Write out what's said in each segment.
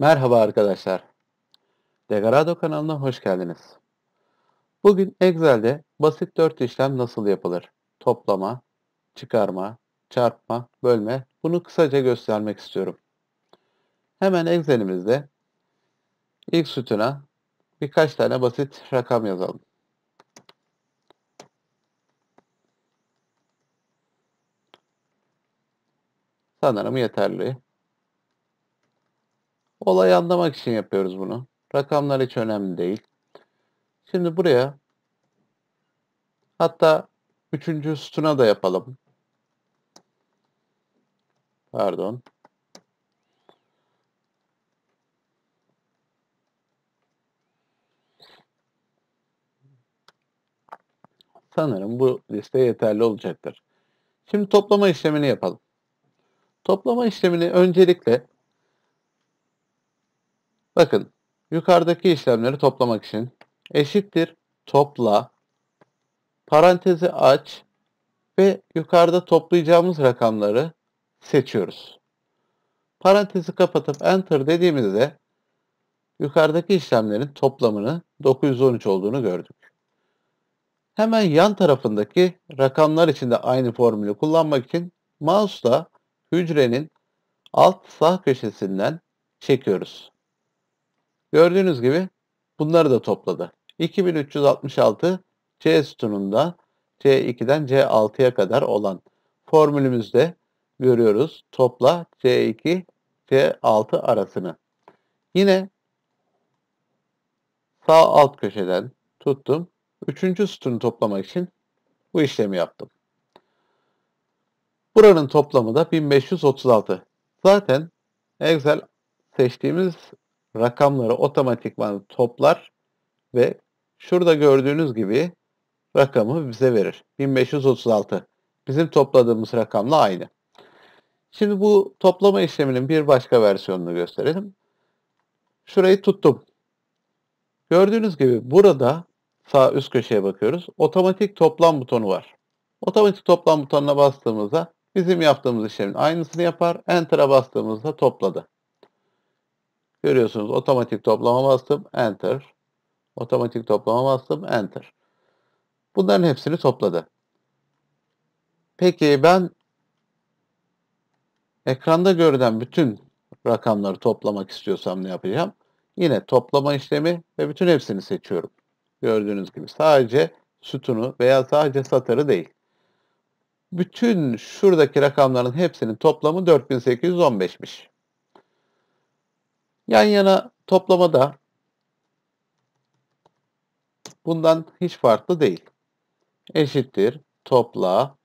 Merhaba arkadaşlar. Degarado kanalına hoş geldiniz. Bugün Excel'de basit 4 işlem nasıl yapılır? Toplama, çıkarma, çarpma, bölme. Bunu kısaca göstermek istiyorum. Hemen Excel'imizde ilk sütuna birkaç tane basit rakam yazalım. Sanırım yeterli. Olayı anlamak için yapıyoruz bunu. Rakamlar hiç önemli değil. Şimdi buraya hatta üçüncü sütuna da yapalım. Pardon. Sanırım bu liste yeterli olacaktır. Şimdi toplama işlemini yapalım. Toplama işlemini öncelikle bakın yukarıdaki işlemleri toplamak için eşittir topla, parantezi aç ve yukarıda toplayacağımız rakamları seçiyoruz. Parantezi kapatıp enter dediğimizde yukarıdaki işlemlerin toplamını 913 olduğunu gördük. Hemen yan tarafındaki rakamlar için de aynı formülü kullanmak için mouse'la hücrenin alt sağ köşesinden çekiyoruz. Gördüğünüz gibi bunları da topladı. 2366 C sütununda C2'den C6'ya kadar olan formülümüzde görüyoruz. Topla C2 C6 arasını. Yine sağ alt köşeden tuttum. Üçüncü sütunu toplamak için bu işlemi yaptım. Buranın toplamı da 1536. Zaten Excel seçtiğimiz rakamları otomatikman toplar ve şurada gördüğünüz gibi rakamı bize verir. 1536. Bizim topladığımız rakamla aynı. Şimdi bu toplama işleminin bir başka versiyonunu gösterelim. Şurayı tuttum. Gördüğünüz gibi burada sağ üst köşeye bakıyoruz. Otomatik toplam butonu var. Otomatik toplam butonuna bastığımızda bizim yaptığımız işlemin aynısını yapar. Enter'a bastığımızda topladı. Görüyorsunuz otomatik toplama bastım. Enter. Otomatik toplama bastım. Enter. Bunların hepsini topladı. Peki ben ekranda görülen bütün rakamları toplamak istiyorsam ne yapacağım? Yine toplama işlemi ve bütün hepsini seçiyorum. Gördüğünüz gibi sadece sütunu veya sadece satırı değil. Bütün şuradaki rakamların hepsinin toplamı 4815'miş. Yan yana toplamada bundan hiç farklı değil. Eşittir topla.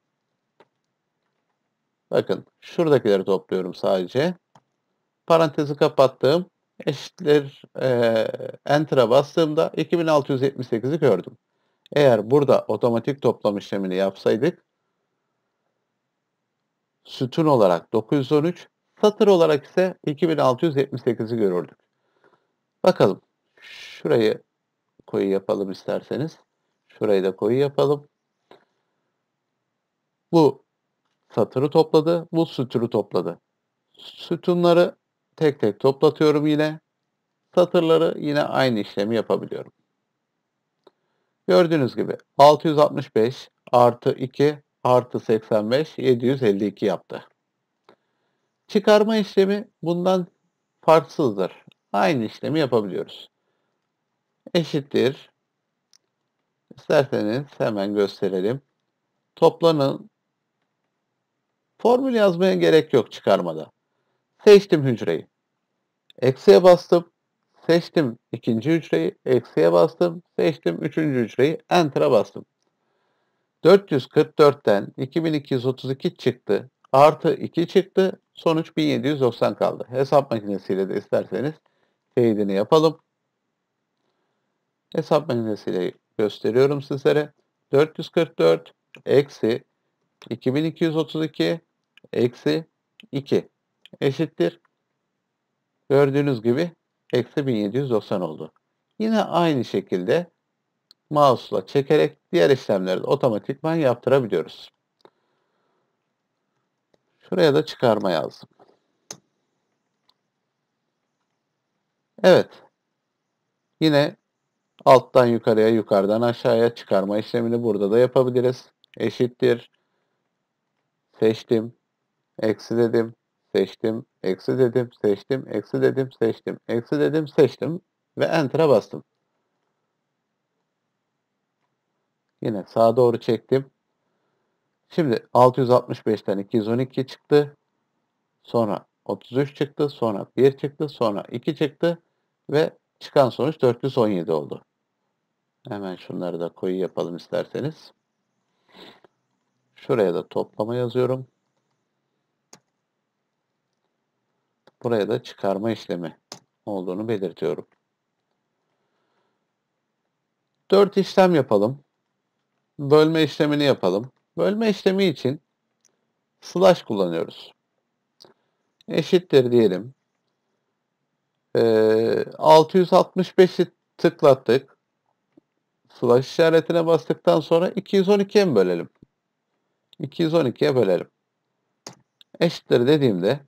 Bakın şuradakileri topluyorum sadece. Parantezi kapattım. Eşittir Enter'a bastığımda 2678'i gördüm. Eğer burada otomatik toplam işlemini yapsaydık sütun olarak 913, satır olarak ise 2678'i görürdük. Bakalım. Şurayı koyu yapalım isterseniz. Şurayı da koyu yapalım. Bu satırı topladı, bu sütunu topladı. Sütunları tek tek toplatıyorum yine. Satırları yine aynı işlemi yapabiliyorum. Gördüğünüz gibi 665 artı 2 artı 85 752 yaptı. Çıkarma işlemi bundan farksızdır. Aynı işlemi yapabiliyoruz. Eşittir. İsterseniz hemen gösterelim. Toplanın. Formül yazmaya gerek yok çıkarmada. Seçtim hücreyi. Eksiye bastım. Seçtim ikinci hücreyi. Eksiye bastım. Seçtim üçüncü hücreyi. Enter'a bastım. 444'ten 2232 çıktı. Artı 2 çıktı. Sonuç 1790 kaldı. Hesap makinesiyle de isterseniz teyidini yapalım. Hesap makinesiyle gösteriyorum sizlere. 444 eksi 2232 eksi 2 eşittir. Gördüğünüz gibi eksi 1790 oldu. Yine aynı şekilde mouse'la çekerek diğer işlemleri de otomatikman yaptırabiliyoruz. Şuraya da çıkarma yazdım. Evet. Yine alttan yukarıya, yukarıdan aşağıya çıkarma işlemini burada da yapabiliriz. Eşittir. Seçtim. Eksi dedim. Seçtim. Eksi dedim. Seçtim. Eksi dedim. Seçtim. Eksi dedim. Seçtim. Ve Enter'a bastım. Yine sağa doğru çektim. Şimdi 665'ten 212 çıktı. Sonra 33 çıktı. Sonra 1 çıktı. Sonra 2 çıktı. Ve çıkan sonuç 417 oldu. Hemen şunları da koyu yapalım isterseniz. Şuraya da toplama yazıyorum. Buraya da çıkarma işlemi olduğunu belirtiyorum. 4 işlem yapalım. Bölme işlemini yapalım. Bölme işlemi için slash kullanıyoruz. Eşittir diyelim. 665'i tıklattık. Slash işaretine bastıktan sonra 212'ye mi bölelim? 212'ye bölelim. Eşittir dediğimde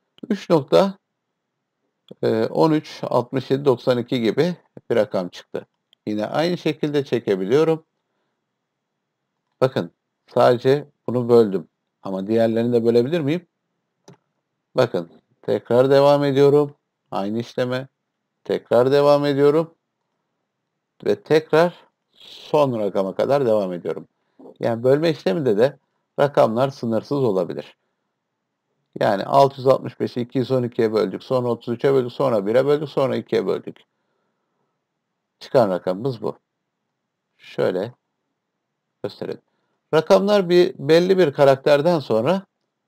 3.136792 gibi bir rakam çıktı. Yine aynı şekilde çekebiliyorum. Bakın sadece bunu böldüm. Ama diğerlerini de bölebilir miyim? Bakın tekrar devam ediyorum. Aynı işleme. Tekrar devam ediyorum. Ve tekrar son rakama kadar devam ediyorum. Yani bölme işleminde de rakamlar sınırsız olabilir. Yani 665'i 212'ye böldük, sonra 33'e böldük, sonra 1'e böldük, sonra 2'ye böldük. Çıkan rakamımız bu. Şöyle gösterelim. Rakamlar belli bir karakterden sonra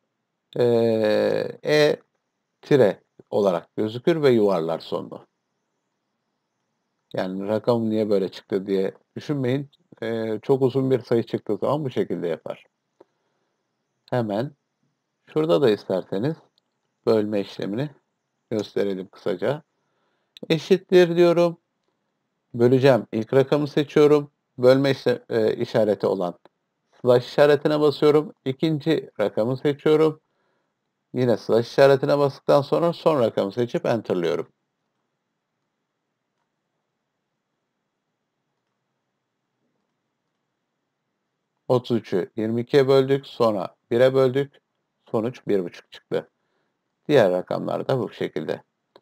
tire olarak gözükür ve yuvarlar sonunu. Yani rakam niye böyle çıktı diye düşünmeyin. Çok uzun bir sayı çıktığı zaman bu şekilde yapar. Hemen şurada da isterseniz bölme işlemini gösterelim kısaca. Eşittir diyorum. Böleceğim. İlk rakamı seçiyorum. Bölme işareti olan slash işaretine basıyorum. İkinci rakamı seçiyorum. Yine slash işaretine bastıktan sonra son rakamı seçip enter'lıyorum. ...33'ü 22'ye böldük. Sonra 1'e böldük. Sonuç 1,5 çıktı. Diğer rakamlar da bu şekilde.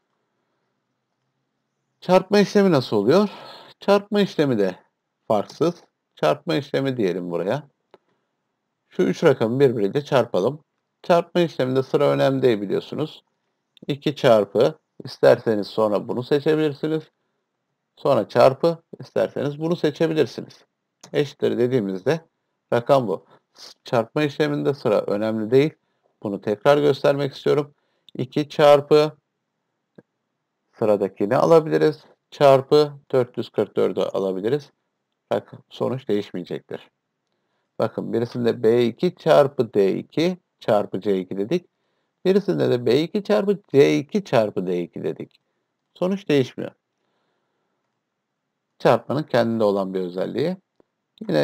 Çarpma işlemi nasıl oluyor? Çarpma işlemi de farksız. Çarpma işlemi diyelim buraya. Şu 3 rakamı birbiriyle çarpalım. Çarpma işleminde sıra önemli değil biliyorsunuz. 2 çarpı, isterseniz sonra bunu seçebilirsiniz. Sonra çarpı, isterseniz bunu seçebilirsiniz. Eşittir dediğimizde rakam bu. Çarpma işleminde sıra önemli değil. Bunu tekrar göstermek istiyorum. 2 çarpı sıradakini alabiliriz. Çarpı 444'ü alabiliriz. Sonuç değişmeyecektir. Bakın birisinde B2 çarpı D2 çarpı C2 dedik. Birisinde de B2 çarpı C2 çarpı D2 dedik. Sonuç değişmiyor. Çarpmanın kendinde olan bir özelliği. Yine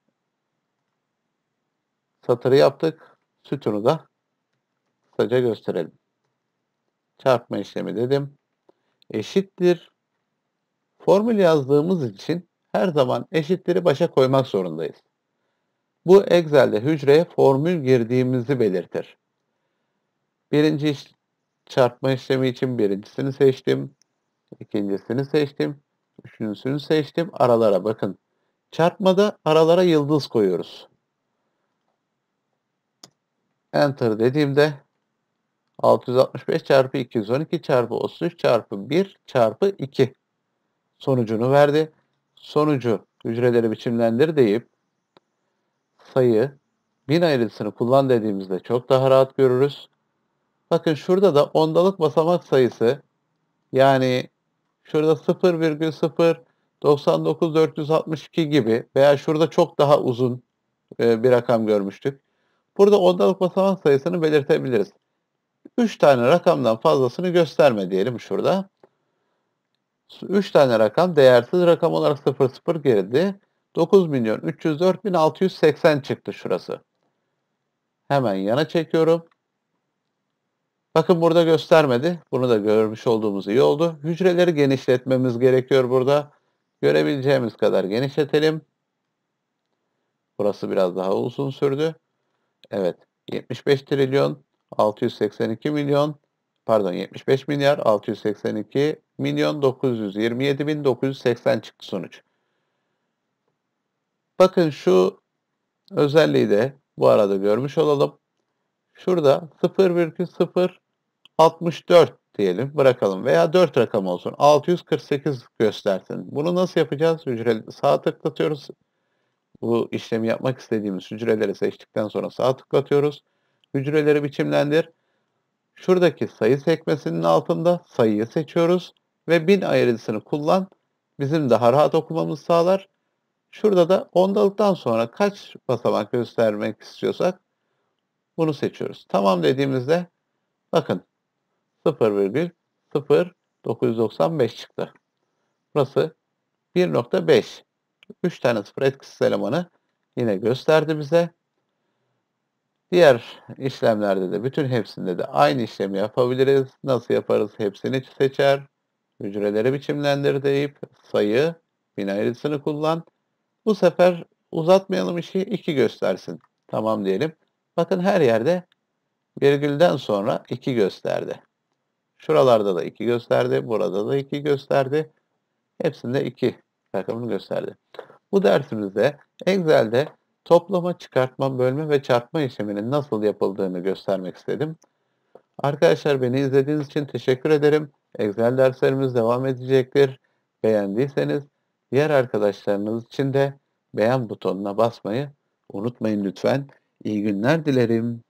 satırı yaptık. Sütunu da kısaca gösterelim. Çarpma işlemi dedim. Eşittir. Formül yazdığımız için her zaman eşitleri başa koymak zorundayız. Bu Excel'de hücreye formül girdiğimizi belirtir. Birinci çarpma işlemi için birincisini seçtim. İkincisini seçtim. Üçüncüsünü seçtim. Aralara bakın. Çarpmada aralara yıldız koyuyoruz. Enter dediğimde 665 çarpı 212 çarpı 33 çarpı 1 çarpı 2 sonucunu verdi. Sonucu hücreleri biçimlendir deyip sayı bin ayrıntısını kullan dediğimizde çok daha rahat görürüz. Bakın şurada da ondalık basamak sayısı yani şurada 0,099462 gibi veya şurada çok daha uzun bir rakam görmüştük. Burada ondalık basamak sayısını belirtebiliriz. 3 tane rakamdan fazlasını gösterme diyelim şurada. 3 tane rakam değersiz rakam olarak 00 girdi. 9.304.680 çıktı şurası. Hemen yana çekiyorum. Bakın burada göstermedi. Bunu da görmüş olduğumuz iyi oldu. Hücreleri genişletmemiz gerekiyor burada. Görebileceğimiz kadar genişletelim. Burası biraz daha uzun sürdü. Evet, 75 trilyon 682 milyon, pardon 75 milyar 682 milyon 927 bin 980 çıktı sonuç. Bakın şu özelliği de bu arada görmüş olalım. Şurada 0,064 diyelim, bırakalım veya 4 rakam olsun. 648 göstersin. Bunu nasıl yapacağız? Sağ tıklatıyoruz. Bu işlemi yapmak istediğimiz hücreleri seçtikten sonra sağ tıklatıyoruz. Hücreleri biçimlendir. Şuradaki sayı sekmesinin altında sayıyı seçiyoruz ve 1000 ayrıntısını kullan. Bizim daha rahat okumamızı sağlar. Şurada da ondalıktan sonra kaç basamak göstermek istiyorsak bunu seçiyoruz. Tamam dediğimizde bakın 0,0995 çıktı. Burası 1,5. 3 tane sıfır etkisiz elemanı yine gösterdi bize. Diğer işlemlerde de bütün hepsinde de aynı işlemi yapabiliriz. Nasıl yaparız? Hepsini seçer. Hücreleri biçimlendir deyip sayı binarisini kullan. Bu sefer uzatmayalım işi 2 göstersin. Tamam diyelim. Bakın her yerde virgülden sonra 2 gösterdi. Şuralarda da 2 gösterdi. Burada da 2 gösterdi. Hepsinde 2 rakamını gösterdi. Bu dersimizde Excel'de toplama, çıkartma, bölme ve çarpma işleminin nasıl yapıldığını göstermek istedim. Arkadaşlar beni izlediğiniz için teşekkür ederim. Excel derslerimiz devam edecektir. Beğendiyseniz diğer arkadaşlarınız için de beğen butonuna basmayı unutmayın lütfen. İyi günler dilerim.